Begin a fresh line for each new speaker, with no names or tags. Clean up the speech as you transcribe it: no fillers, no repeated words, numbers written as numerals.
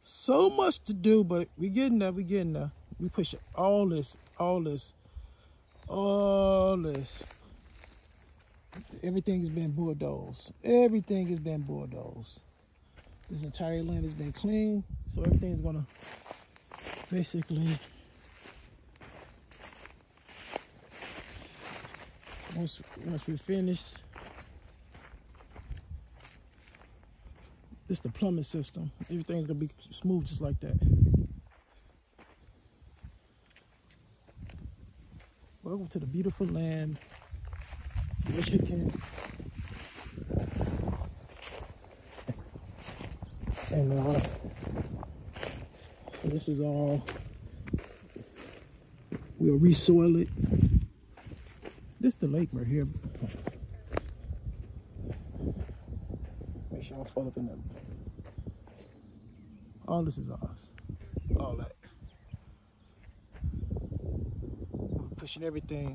So much to do, but we getting there. We getting there. We pushing all this. Everything has been bulldozed. Everything has been bulldozed. This entire land has been clean, so everything is gonna basically, once we finish, this is the plumbing system. Everything's gonna be smooth just like that. Welcome to the beautiful land, Michigan. And so this is all, we'll resoil it. This is the lake right here. Make sure I don't fall up in that. All this is ours. All that. We're pushing everything.